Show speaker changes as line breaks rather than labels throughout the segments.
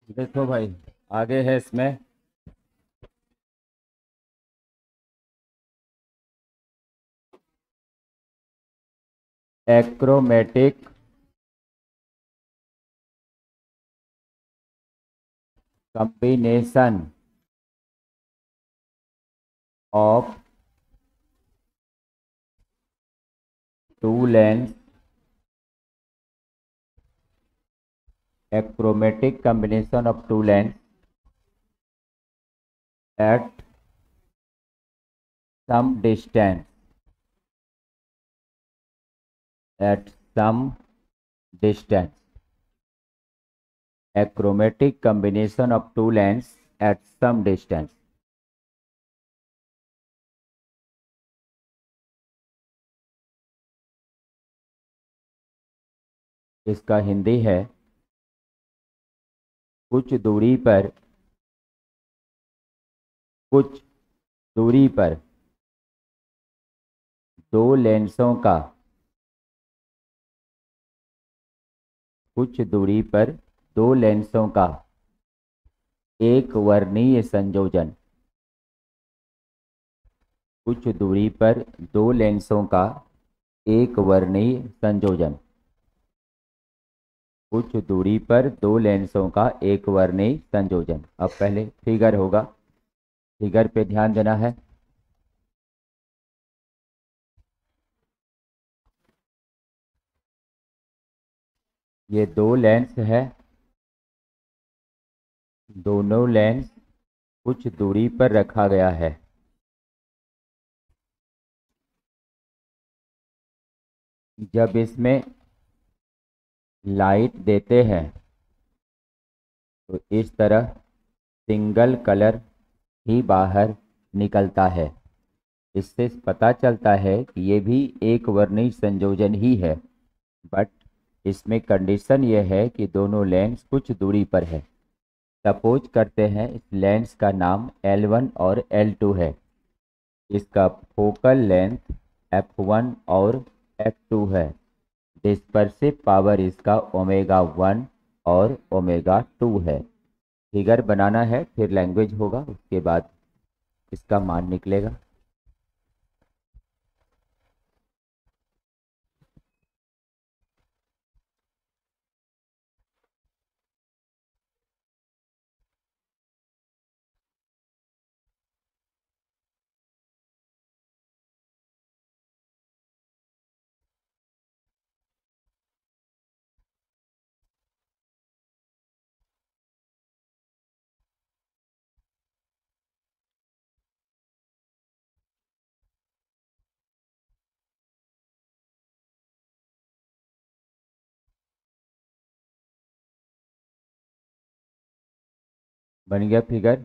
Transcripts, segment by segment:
देखो भाई, आगे है इसमें achromatic combination of two lens achromatic combination of two lens at some distance at some distance achromatic combination of two lens at some distance। इसका हिंदी है कुछ दूरी पर कुछ दूरी पर दो लेंसों का कुछ दूरी पर दो लेंसों का एक वर्णीय संयोजन। कुछ दूरी पर दो लेंसों का एक वर्णीय संयोजन। कुछ दूरी पर दो लेंसों का एक वर्णीय संयोजन। अब पहले फिगर होगा, फिगर पे ध्यान देना है। ये दो लेंस है, दोनों लेंस कुछ दूरी पर रखा गया है। जब इसमें लाइट देते हैं तो इस तरह सिंगल कलर ही बाहर निकलता है। इससे पता चलता है कि ये भी एक वर्णीय संयोजन ही है, बट इसमें कंडीशन यह है कि दोनों लेंस कुछ दूरी पर है। सपोज करते हैं इस लेंस का नाम L1 और L2 है। इसका फोकल लेंथ f1 और f2 है। डिस्पर्सिव पावर इसका ओमेगा 1 और ओमेगा 2 है। फिगर बनाना है, फिर लैंग्वेज होगा, उसके बाद इसका मान निकलेगा। बन गया फिगर।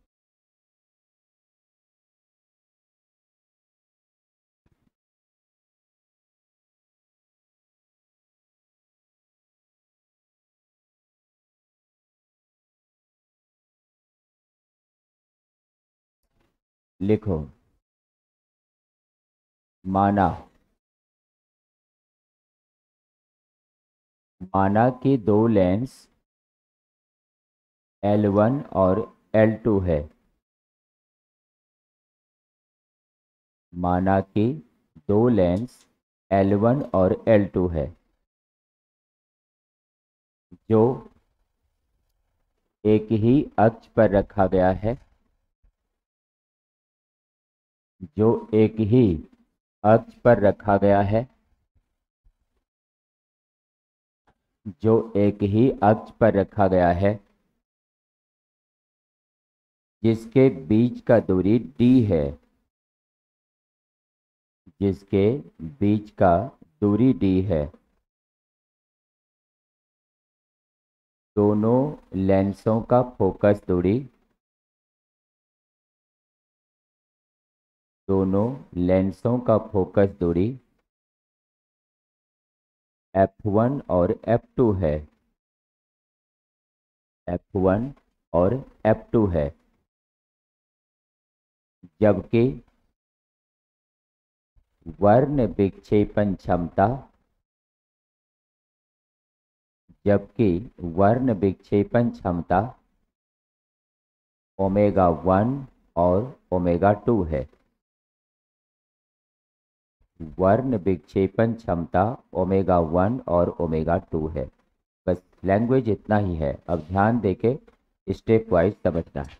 लिखो, माना माना कि दो लेंस L1 और L2 है। माना कि दो लेंस L1 और L2 है जो एक ही अक्ष पर रखा गया है। जो एक ही अक्ष पर रखा गया है। जो एक ही अक्ष पर रखा गया है, जिसके बीच का दूरी d है। जिसके बीच का दूरी d है। दोनों लेंसों का फोकस दूरी दोनों लेंसों का फोकस दूरी f1 और f2 है। f1 और f2 है। जबकि वर्ण विक्षेपण क्षमता जबकि वर्ण विक्षेपण क्षमता ओमेगा 1 और ओमेगा 2 है। वर्ण विक्षेपण क्षमता ओमेगा 1 और ओमेगा 2 है। बस लैंग्वेज इतना ही है। अब ध्यान देके स्टेप वाइज समझना है।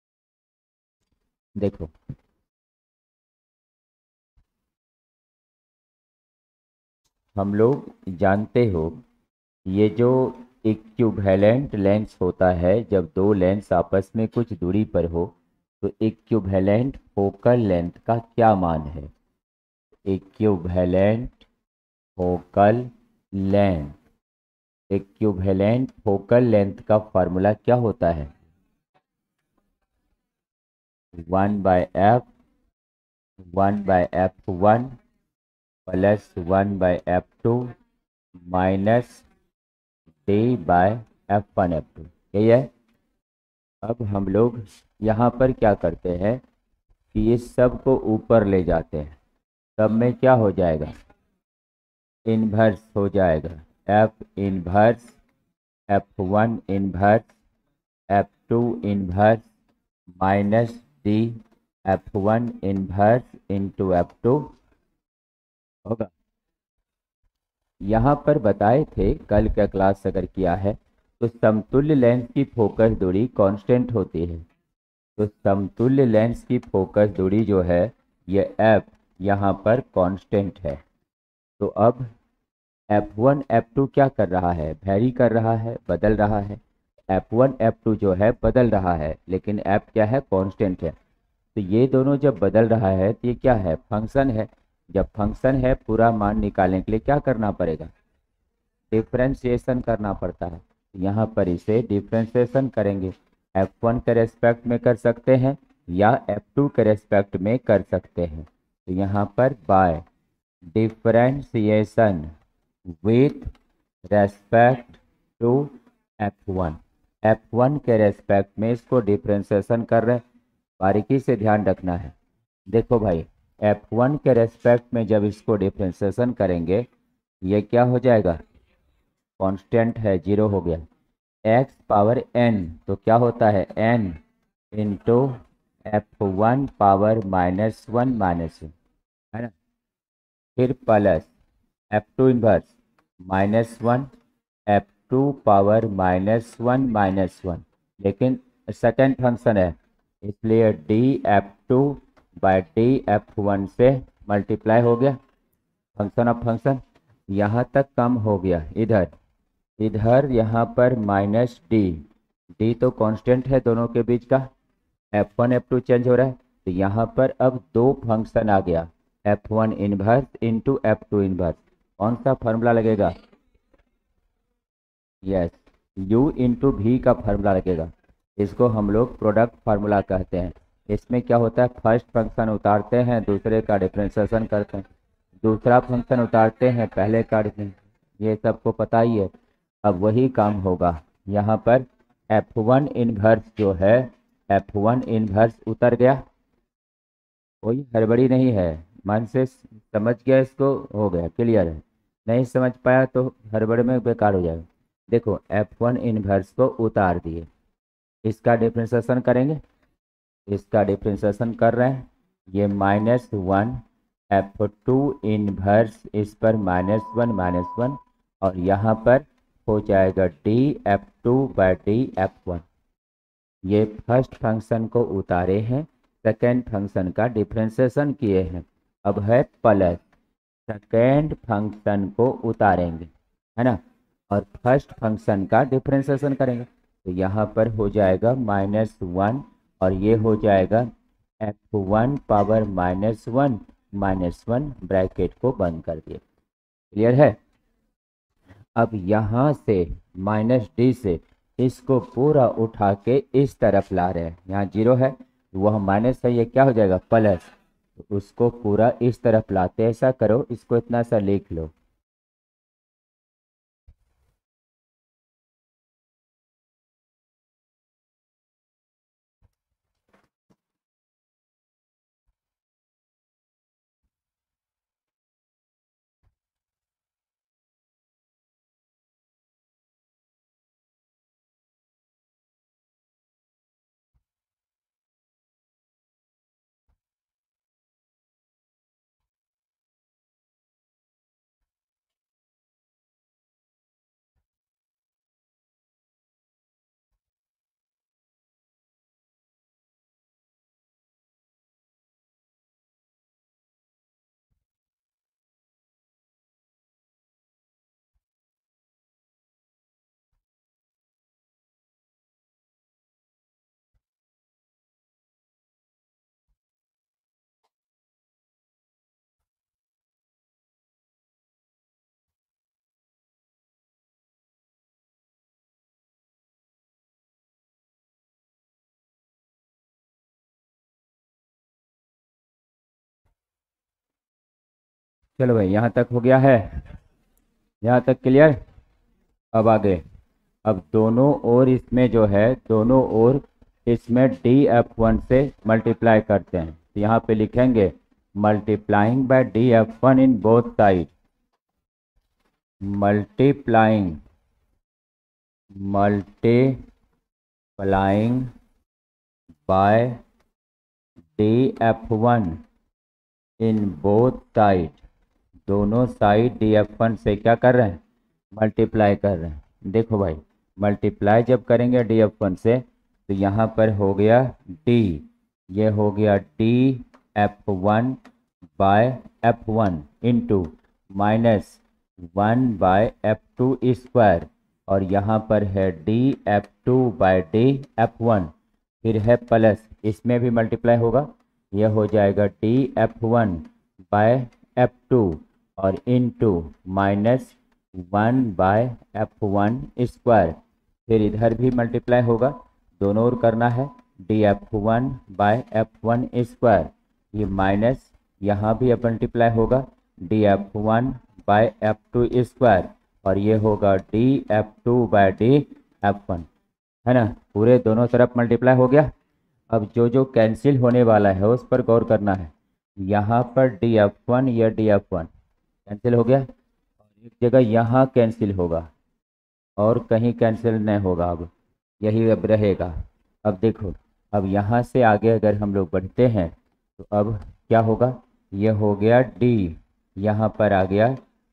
देखो, हम लोग जानते हो ये जो इक्विवेलेंट लेंस होता है, जब दो लेंस आपस में कुछ दूरी पर हो तो इक्विवेलेंट फोकल लेंथ का क्या मान है? Equivalent focal length, equivalent focal length का फॉर्मूला क्या होता है? 1/f1 plus 1/f2 minus d/f1f2, यही है। अब हम लोग यहाँ पर क्या करते हैं कि इस सब को ऊपर ले जाते हैं, तब में क्या हो जाएगा? इन्वर्स हो जाएगा। F inverse, f1 inverse, f2 inverse minus D f1 inverse into f2 होगा। यहाँ पर बताए थे कल का क्लास अगर किया है तो समतुल्य लेंस की फोकस दूरी कांस्टेंट होती है। तो समतुल्य लेंस की फोकस दूरी जो है ये f यहाँ पर कांस्टेंट है। तो अब f1 f2 क्या कर रहा है? वैरी कर रहा है, बदल रहा है। f1 f2 जो है बदल रहा है, लेकिन f क्या है? कांस्टेंट है। तो ये दोनों जब बदल रहा है तो ये क्या है? फंक्शन है। जब फंक्शन है, पूरा मान निकालने के लिए क्या करना पड़ेगा? डिफ्रेंशिएशन करना पड़ता है। यहाँ पर इसे डिफ्रेंशिएशन करेंगे। f1 के रेस्पेक्ट में कर सकते हैं या f2 के रेस्पेक्ट में कर सकते हैं। तो यहाँ पर by differentiation with respect to f1, f1 के रेस्पेक्ट में इसको डिफ्रेंशिएशन कर रहे हैं। बारीकी से ध्यान रखना है। देखो भाई, f1 के रेस्पेक्ट में जब इसको डिफ्रेंशिएशन करेंगे ये क्या हो जाएगा? कांस्टेंट है, 0 हो गया। x पावर n तो क्या होता है? n इंटू f1 पावर -1 है ना। फिर plus f2 inverse -1 f2 power -1, लेकिन सेकेंड फंक्शन है इसलिए df2/df1 से मल्टीप्लाई हो गया। फंक्शन ऑफ फंक्शन यहाँ तक कम हो गया। इधर इधर यहाँ पर माइनस डी तो कांस्टेंट है दोनों के बीच का। f1 f2 चेंज हो रहा है तो यहाँ पर अब दो फंक्शन आ गया, f1 inverse into f2 inverse. कौन सा फॉर्मूला लगेगा? यस, u इंटू वी का फॉर्मूला लगेगा। इसको हम लोग प्रोडक्ट फार्मूला कहते हैं। इसमें क्या होता है? फर्स्ट फंक्शन उतारते हैं, दूसरे का डिफरेंशिएशन करते हैं, दूसरा फंक्शन उतारते हैं, पहले का ये सबको पता ही है। अब वही काम होगा यहाँ पर। f1 इनवर्स जो है, f1 इनवर्स उतर गया, कोई हड़बड़ी नहीं है। मन से समझ गया इसको, हो गया, क्लियर है। नहीं समझ पाया तो हड़बड़ में बेकार हो जाएगा। देखो, f1 इनवर्स को उतार दिए, इसका डिफरेंशिएशन करेंगे, इसका डिफरेंशिएशन कर रहे हैं। ये -1 f2 इनवर्स इस पर -1 और यहाँ पर हो जाएगा df2/df1। ये फर्स्ट फंक्शन को उतारे हैं, सेकेंड फंक्शन का डिफरेंशिएशन किए हैं। अब है प्लस, सेकेंड फंक्शन को उतारेंगे, है ना, और फर्स्ट फंक्शन का डिफरेंशिएशन करेंगे। तो यहाँ पर हो जाएगा -1 और ये हो जाएगा f1 पावर -1, ब्रैकेट को बंद कर दिए। क्लियर है? अब यहाँ से -d से इसको पूरा उठा के इस तरफ ला रहे हैं। यहाँ 0 है, वह माइनस है, ये क्या हो जाएगा? प्लस। तो उसको पूरा इस तरफ लाते, ऐसा करो, इसको इतना सा लिख लो। चलो भाई, यहाँ तक हो गया है, यहाँ तक क्लियर। अब आगे, अब दोनों ओर इसमें जो है, दोनों ओर इसमें df1 से मल्टीप्लाई करते हैं, तो यहाँ पे लिखेंगे multiplying by df1 in both side, multiplying by df1 in both side, दोनों साइड df1 से क्या कर रहे हैं, मल्टीप्लाई कर रहे हैं। देखो भाई, मल्टीप्लाई जब करेंगे df1 से, तो यहाँ पर हो गया d, ये हो गया df1 bye f1 into -1/f2 square, और यहाँ पर है df2 बाय df1, फिर है प्लस, इसमें भी मल्टीप्लाई होगा, यह हो जाएगा df1 बाय f2 और इंटू -1/f1 स्क्वायर, फिर इधर भी मल्टीप्लाई होगा, दोनों ओर करना है, df1 बाय f1 स्क्वायर, ये माइनस, यहाँ भी अब मल्टीप्लाई होगा df1 बाय f2 स्क्वायर, और ये होगा df2 बाय df1, है ना, पूरे दोनों तरफ मल्टीप्लाई हो गया। अब जो जो कैंसिल होने वाला है उस पर गौर करना है, यहाँ पर df1, यह df1 कैंसिल हो गया, और एक जगह यहाँ कैंसिल होगा और कहीं कैंसिल नहीं होगा, अब यही अब रहेगा। अब देखो, अब यहाँ से आगे अगर हम लोग बढ़ते हैं तो अब क्या होगा, यह हो गया d, यहाँ पर आ गया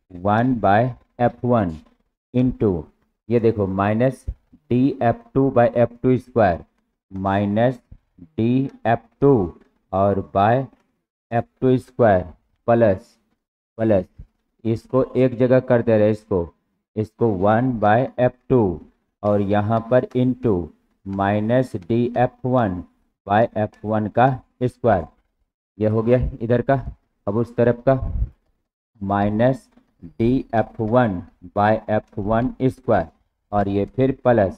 1/f1 इंटू, ये देखो minus df2 bye f2 square, minus df2 और bye f2 square, plus plus, इसको एक जगह कर दे रहे, इसको 1/f2 और यहाँ पर इंटू -df1 बाय f1 का स्क्वायर, यह हो गया इधर का। अब उस तरफ का -df1 बाय f1 स्क्वायर, और ये फिर प्लस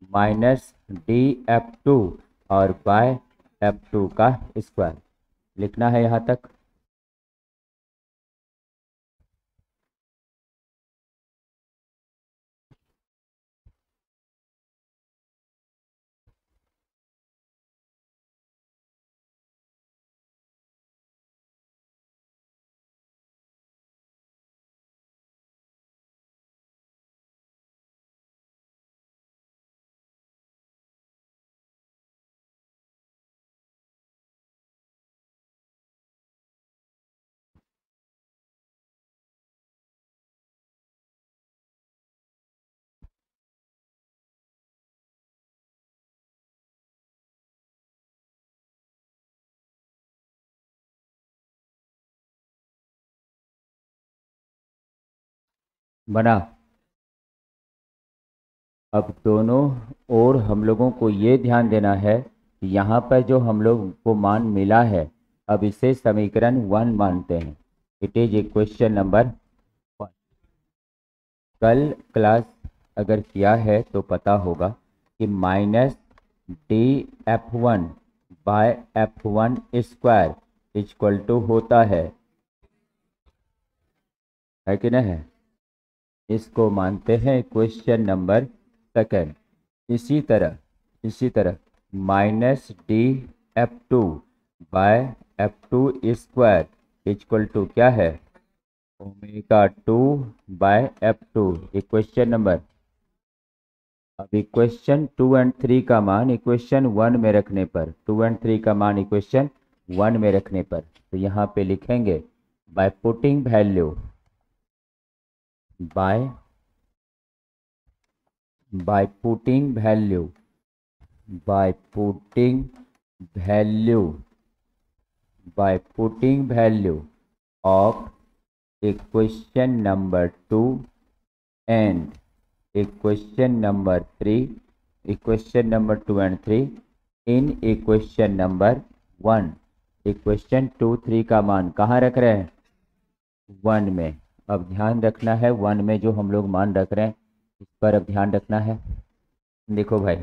-df2 और बाय f2 का स्क्वायर, लिखना है यहाँ तक। बना। अब दोनों ओर हम लोगों को ये ध्यान देना है कि यहाँ पर जो हम लोग को मान मिला है, अब इसे समीकरण 1 मानते हैं, इट इज इक्वेशन नंबर 1। कल क्लास अगर किया है तो पता होगा कि -df1 bye f1 square equal to होता है कि नहीं है, इसको मानते हैं क्वेश्चन नंबर 2। इसी तरह -df2 bye f2 square equal to क्या है, ω2 बाय f2, इक्वेशन नंबर। अब इक्वेशन 2 एंड 3 का मान इक्वेशन 1 में रखने पर, 2 एंड 3 का मान इक्वेशन 1 में रखने पर, तो यहाँ पे लिखेंगे by putting value, by putting value of equation number 2 and equation number 3, equation number 2 and 3 in equation number 1। Equation 2, 3 का मान कहाँ रख रहे हैं, 1 में। अब ध्यान रखना है 1 में जो हम लोग मान रख रहे हैं इस पर अब ध्यान रखना है। देखो भाई,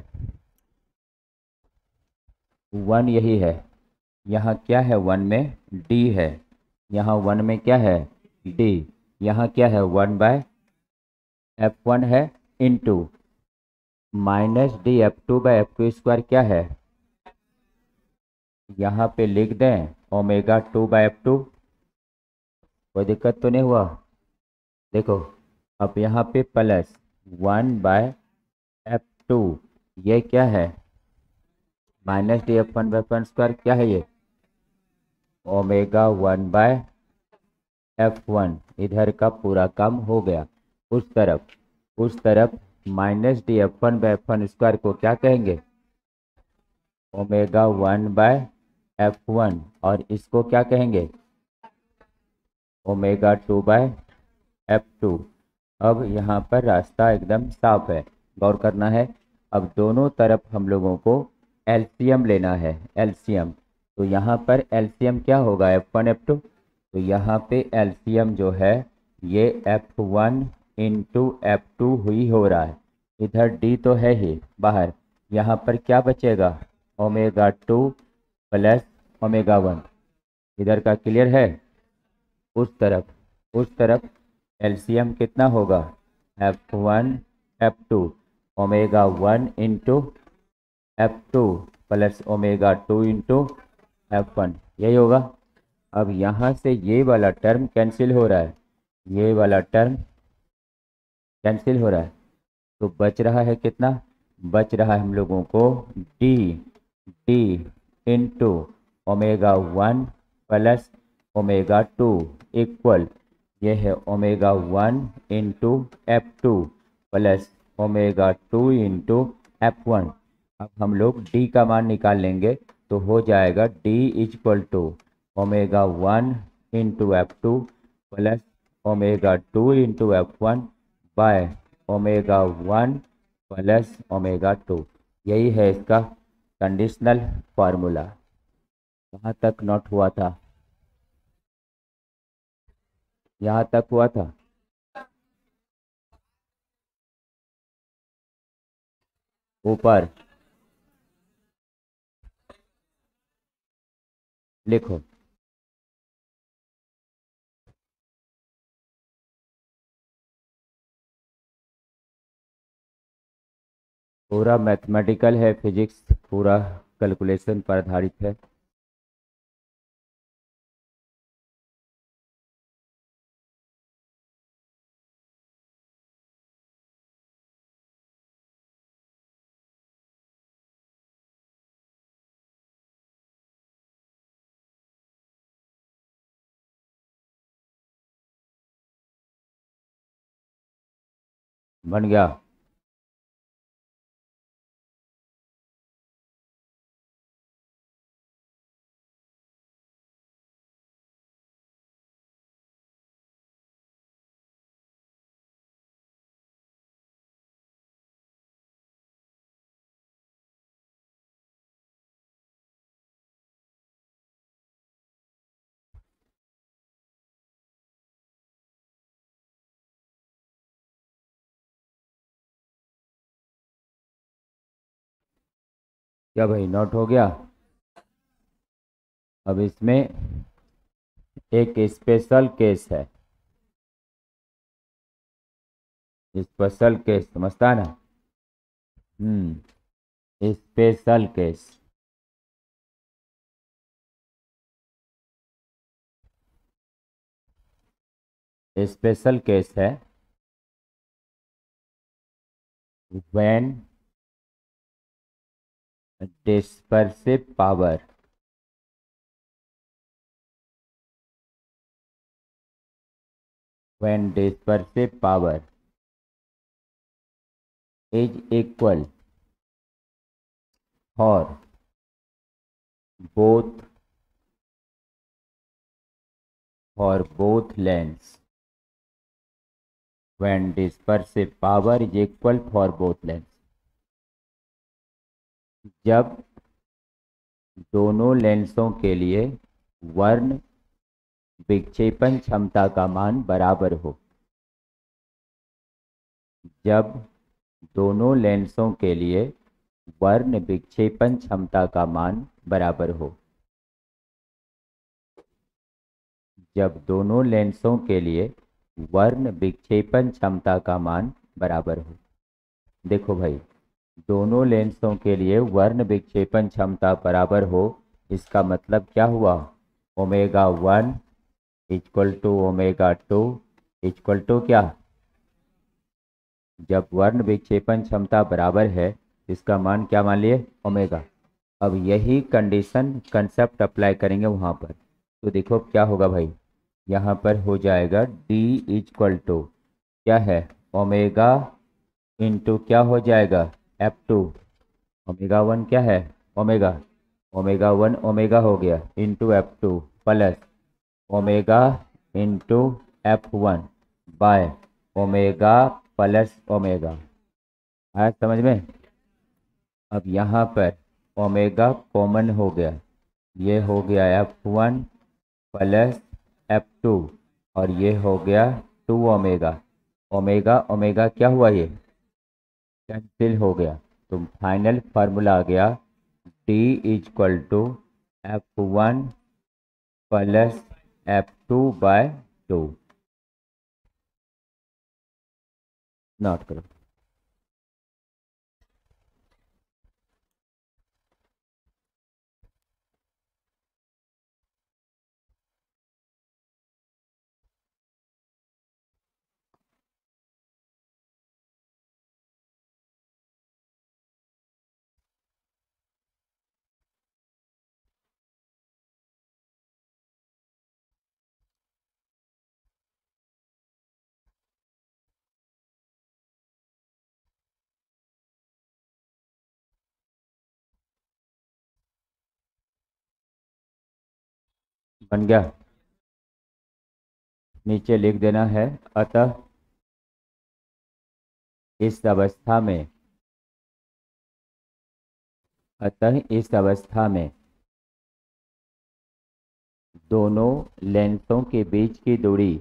1 यही है, यहाँ क्या है, 1 में d है, यहाँ 1 में क्या है, डी। यहाँ क्या है 1/f1 है इंटू -d f2/f2 क्या है, यहाँ पे लिख दें ω2/f2। कोई दिक्कत तो नहीं हुआ? देखो अब यहाँ पे प्लस 1/f2, ये क्या है -d f1/f1 क्या है ये ω1/f1। इधर का पूरा काम हो गया। उस तरफ -d f1/f1 को क्या कहेंगे ω1/f1, और इसको क्या कहेंगे ω2/f2। अब यहाँ पर रास्ता एकदम साफ है, गौर करना है। अब दोनों तरफ हम लोगों को एलसीएम लेना है, एलसीएम। तो यहाँ पर एलसीएम क्या होगा f1/f2, तो यहाँ पे एलसीएम जो है ये f1 इंटू f2 हुई हो रहा है। इधर d तो है ही बाहर, यहाँ पर क्या बचेगा ω2 प्लस ω1। इधर का क्लियर है? उस तरफ एलसीएम कितना होगा f1/f2 ω1 into f2 plus ω2 into f1, यही होगा। अब यहाँ से ये वाला टर्म कैंसिल हो रहा है, ये वाला टर्म कैंसिल हो रहा है, तो बच रहा है कितना, बच रहा है हम लोगों को डी इंटू ω1 प्लस ω2 इक्वल, ये है ω1 into f2 plus ω2 into f1। अब हम लोग d का मान निकाल लेंगे, तो हो जाएगा d equal to ω1 into f2 plus ω2 into f1 by ω1 plus ω2। यही है इसका कंडीशनल फार्मूला। कहाँ तक नोट हुआ था? यहाँ तक हुआ था। ऊपर लिखो पूरा मैथमेटिकल है, फिजिक्स पूरा कैलकुलेशन पर आधारित है। बन गया? क्या भाई नोट हो गया? अब इसमें एक स्पेशल केस है, स्पेशल केस समझता है ना? Special case. स्पेशल केस है when dispersive power is equal for both lengths, when dispersive power is equal for both lengths, जब दोनों लेंसों के लिए वर्ण विक्षेपण क्षमता का मान बराबर हो, जब दोनों लेंसों के लिए वर्ण विक्षेपण क्षमता का मान बराबर हो, जब दोनों लेंसों के लिए वर्ण विक्षेपण क्षमता का मान बराबर हो। देखो भाई, दोनों लेंसों के लिए वर्ण विक्षेपण क्षमता बराबर हो, इसका मतलब क्या हुआ? Omega 1 equal to omega 2 equal to क्या? जब वर्ण विक्षेपण क्षमता बराबर है, इसका मान क्या मान लिए? ओमेगा। अब यही कंडीशन कंसेप्ट अप्लाई करेंगे वहां पर, तो देखो क्या होगा भाई, यहाँ पर हो जाएगा D इक्वल टू क्या है? ओमेगा इंटू क्या हो जाएगा? F2। ओमेगा 1 क्या है? ओमेगा। ओमेगा 1 ओमेगा हो गया into F2 plus omega into F1 by omega plus omega. आया समझ में? अब यहाँ पर ओमेगा कॉमन हो गया, ये हो गया F1 प्लस F2 और ये हो गया 2 ओमेगा। ओमेगा ओमेगा क्या हुआ? ये कैंसिल हो गया, तो फाइनल फार्मूला आ गया D equal to F1 plus F2 by 2। Note करो। बन गया? नीचे लिख देना है, अतः इस अवस्था में दोनों लेंसों के बीच की दूरी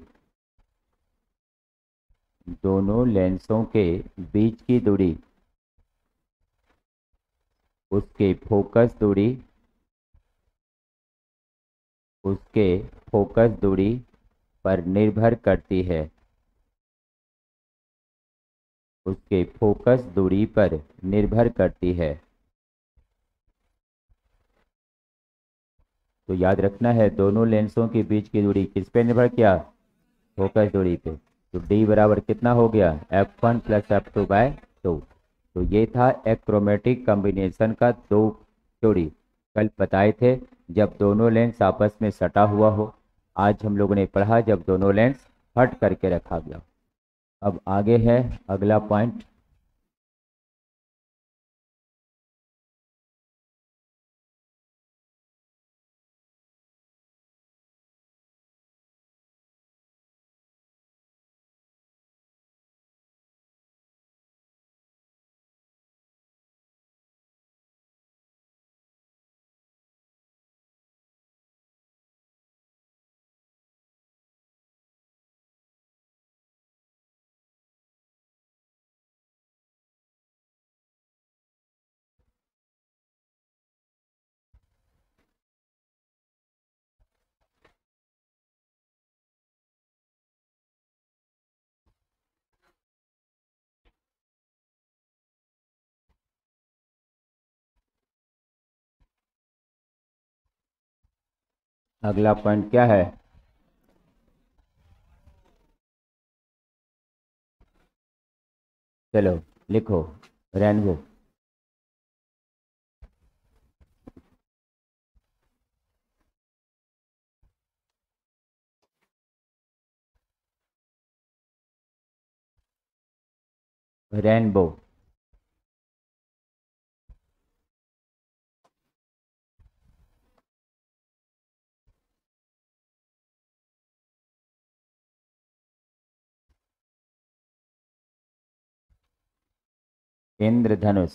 उसके फोकस दूरी पर निर्भर करती है। उसके फोकस दूरी पर निर्भर करती है। तो याद रखना है, दोनों लेंसों के बीच की दूरी किस पे निर्भर किया? फोकस दूरी पे। तो D बराबर कितना हो गया? F1 plus F2 by 2। तो ये था एक्रोमेटिक कॉम्बिनेशन का दो जोड़ी। कल बताए थे जब दोनों लेंस आपस में सटा हुआ हो। आज हम लोगों ने पढ़ा जब दोनों लेंस हट करके रखा गया। अब आगे है अगला पॉइंट। अगला पॉइंट क्या है? चलो लिखो, रेनबो। रेनबो इंद्रधनुष।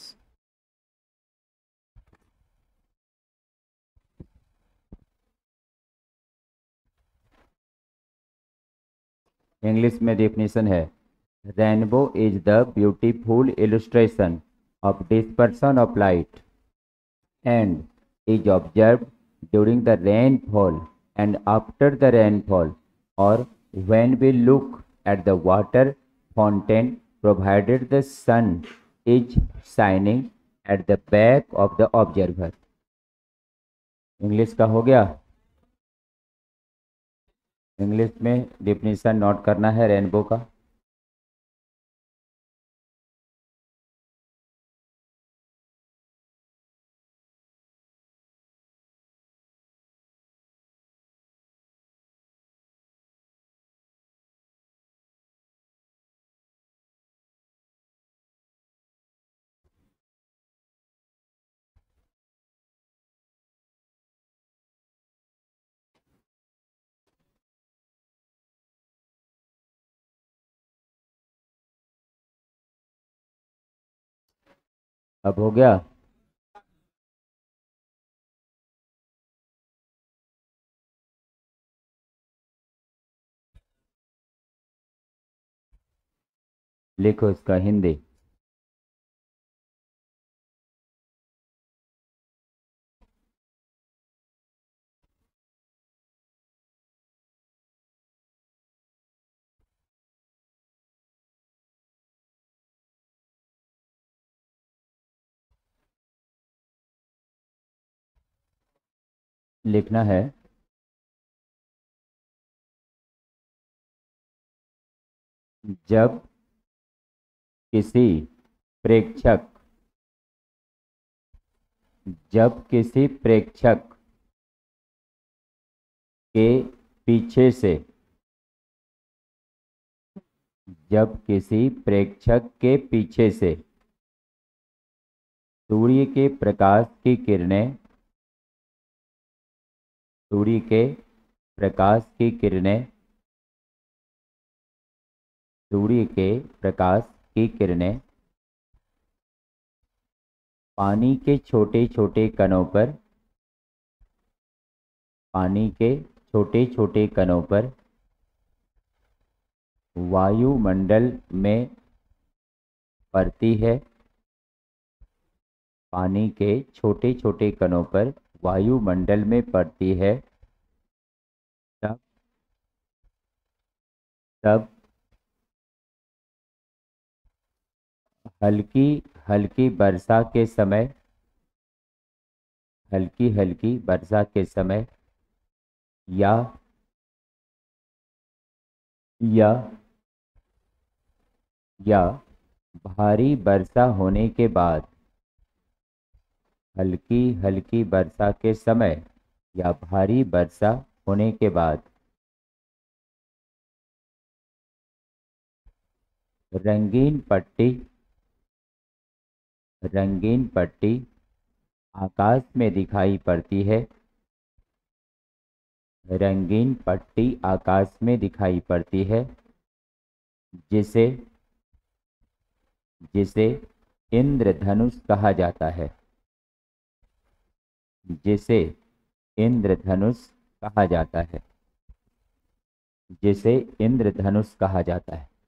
इंग्लिश में डेफिनेशन है, rainbow is the beautiful illustration of dispersion of light and is observed during the rainfall and after the rainfall, or when we look at the water fountain, provided the sun is shining at the back of the observer. English का हो गया। English में definition note करना है rainbow का। अब हो गया। लिखो इसका हिंदी। लिखना है जब किसी प्रेक्षक जब किसी प्रेक्षक के पीछे से जब किसी प्रेक्षक के पीछे से सूर्य के प्रकाश की किरणें सूर्य के प्रकाश की किरणें सूर्य के प्रकाश की किरणें पानी के छोटे छोटे कणों पर पानी के छोटे छोटे कणों पर वायुमंडल में पड़ती है। पानी के छोटे छोटे कणों पर वायुमंडल में पड़ती है। तब तब हल्की हल्की वर्षा के समय हल्की हल्की वर्षा के समय या या या भारी वर्षा होने के बाद हल्की हल्की वर्षा के समय या भारी वर्षा होने के बाद रंगीन पट्टी आकाश में दिखाई पड़ती है। रंगीन पट्टी आकाश में दिखाई पड़ती है जिसे जिसे इंद्रधनुष कहा जाता है। जिसे इंद्रधनुष कहा जाता है। जिसे इंद्रधनुष कहा जाता है।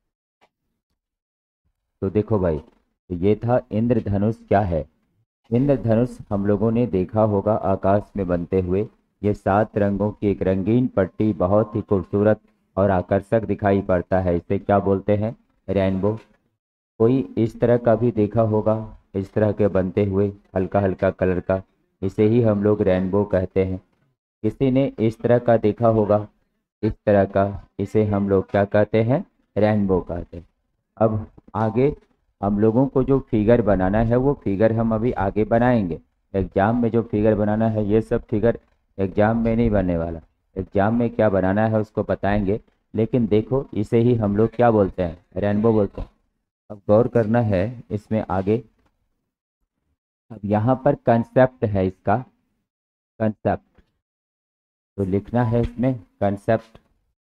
तो देखो भाई, तो ये था इंद्रधनुष क्या है। इंद्रधनुष हम लोगों ने देखा होगा आकाश में बनते हुए। ये 7 रंगों की एक रंगीन पट्टी बहुत ही खूबसूरत और आकर्षक दिखाई पड़ता है। इसे क्या बोलते हैं? रेनबो। कोई इस तरह का भी देखा होगा, इस तरह के बनते हुए हल्का हल्का कलर का, इसे ही हम लोग रेनबो कहते हैं। किसी ने इस तरह का देखा होगा, इस तरह का, इसे हम लोग क्या कहते हैं? रेनबो कहते हैं। अब आगे हम लोगों को जो फिगर बनाना है वो फिगर हम अभी आगे बनाएंगे। एग्जाम में जो फिगर बनाना है ये सब फिगर एग्जाम में नहीं बनने वाला। एग्जाम में क्या बनाना है उसको बताएंगे। लेकिन देखो, इसे ही हम लोग क्या बोलते हैं? रेनबो बोलते हैं। अब गौर करना है इसमें आगे। अब यहाँ पर कंसेप्ट है इसका, कंसेप्ट। तो लिखना है इसमें कंसेप्ट।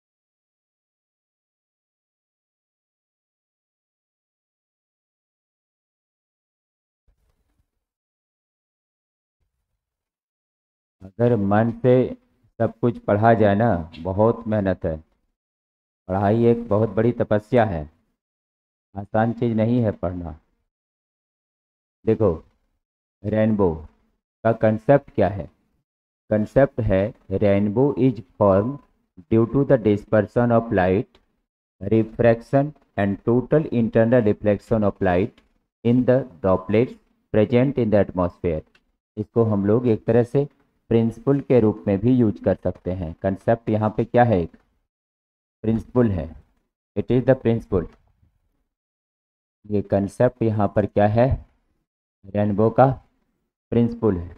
अगर मन से सब कुछ पढ़ा जाए ना, बहुत मेहनत है। पढ़ाई एक बहुत बड़ी तपस्या है, आसान चीज नहीं है पढ़ना। देखो, रेनबो का कंसेप्ट क्या है? कंसेप्ट है rainbow is form due to the dispersion of light, refraction and total internal reflection of light in the droplets present in the atmosphere. इसको हम लोग एक तरह से प्रिंसिपल के रूप में भी यूज कर सकते हैं। कंसेप्ट यहाँ पे क्या है, एक प्रिंसिपल है, इट इज द प्रिंसिपल। ये कंसेप्ट यहाँ पर क्या है, रेनबो का प्रिंसिपल है।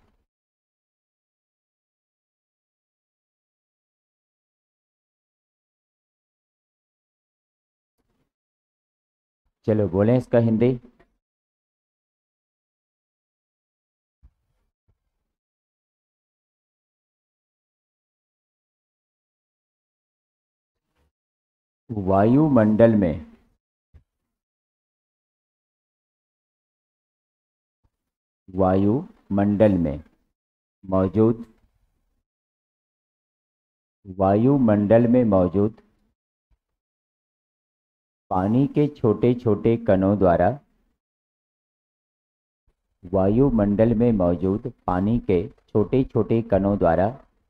चलो बोलें इसका हिंदी। वायुमंडल में वायुमंडल में मौजूद वायुमंडल में मौजूद पानी के छोटे छोटे कणों द्वारा वायुमंडल में मौजूद पानी के छोटे छोटे कणों द्वारा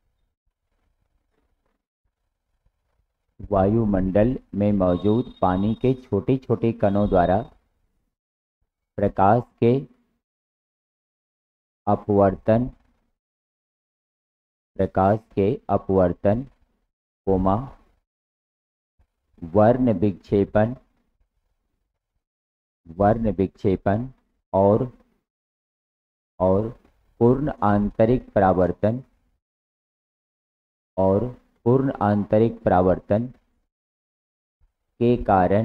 वायुमंडल में मौजूद पानी के छोटे छोटे कणों द्वारा प्रकाश के अपवर्तन कोमा वर्ण विक्षेपण और पूर्ण आंतरिक परावर्तन के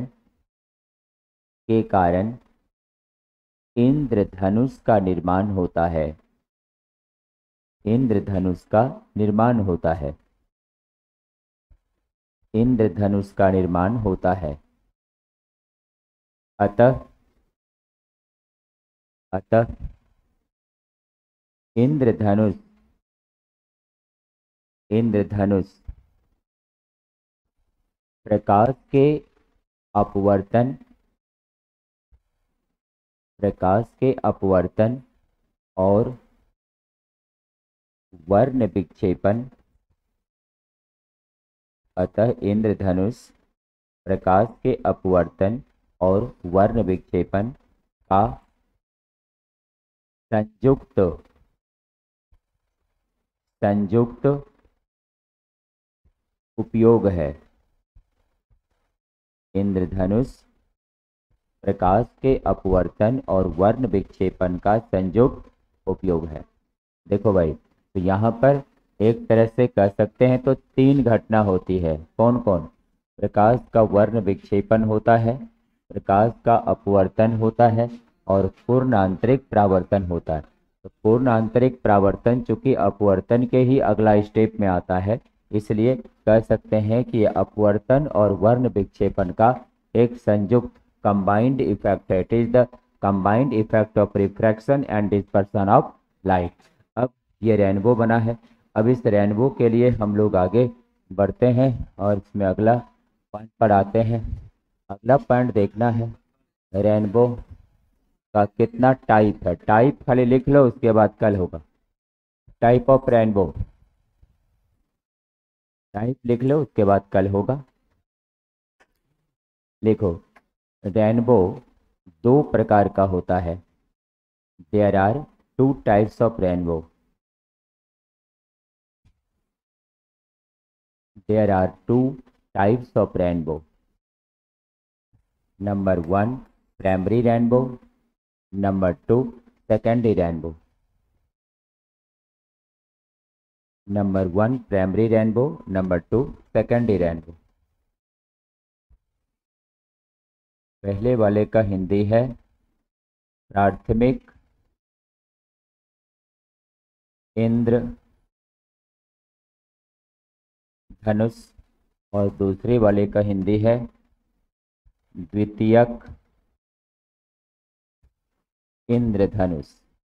कारण इंद्रधनुष का निर्माण होता है। इंद्रधनुष का निर्माण होता है। अतः इंद्रधनुष प्रकाश के अपवर्तन और वर्ण विक्षेपण अतः इंद्रधनुष प्रकाश के अपवर्तन और वर्ण विक्षेपण का संयुक्त उपयोग है। इंद्रधनुष प्रकाश के अपवर्तन और वर्ण विक्षेपण का संयुक्त उपयोग है। देखो भाई, तो यहाँ पर एक तरह से कह सकते हैं तो 3 घटना होती है। कौन कौन? प्रकाश का वर्ण विक्षेपण होता है, प्रकाश का अपवर्तन होता है और पूर्ण आंतरिक परावर्तन होता है। तो पूर्ण आंतरिक परावर्तन चूंकि अपवर्तन के ही अगला स्टेप में आता है, इसलिए कह सकते हैं कि यह अपवर्तन और वर्ण विक्षेपण का एक संयुक्त कंबाइंड इफेक्ट है। It is the combined effect of refraction and dispersion of light. अब ये रेनबो बना है। अब इस रेनबो के लिए हम लोग आगे बढ़ते हैं और इसमें अगला पॉइंट पर आते हैं। अगला पॉइंट देखना है रेनबो का कितना टाइप है। टाइप खाली लिख लो, उसके बाद कल होगा। टाइप ऑफ रेनबो, टाइप लिख लो, उसके बाद कल होगा। लिखो, रेनबो 2 प्रकार का होता है। There are 2 types of rainbow. There are 2 types of rainbow. Number 1 primary rainbow, number 2 secondary rainbow. Number 1 primary rainbow, number 2 secondary rainbow. पहले वाले का हिंदी है प्राथमिक इंद्रधनुष और दूसरे वाले का हिंदी है द्वितीयक इंद्रधनुष।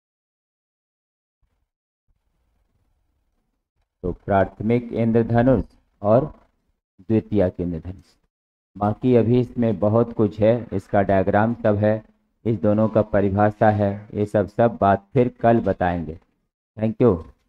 तो प्राथमिक इंद्रधनुष और द्वितीयक इंद्रधनुष। बाकी अभी इसमें बहुत कुछ है, इसका डायग्राम सब है, इस दोनों का परिभाषा है, ये सब बात फिर कल बताएंगे। Thank you.